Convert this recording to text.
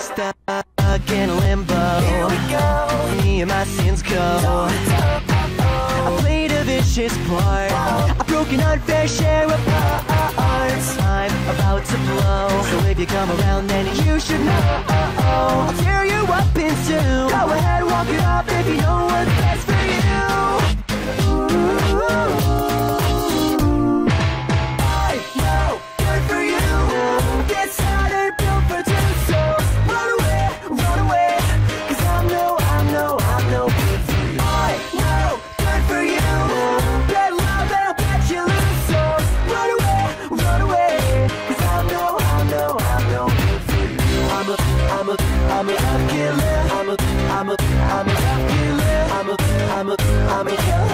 Stuck in a limbo. Here we go. Me and my sins go. I played a vicious part. I've broken unfair share of parts. I'm about to blow, so if you come around then you should know. I'll tear you up in two. Go ahead, walk it off if you know what's best for you. I know, good for you. This heart ain't built for two souls. Run away, 'cause I'm no good for you. I know, good for you. Bet love and I'll bet you lose souls. Run away, 'cause I'm no good for you. I'm a love killer. I'm a love killer. I'm a killer.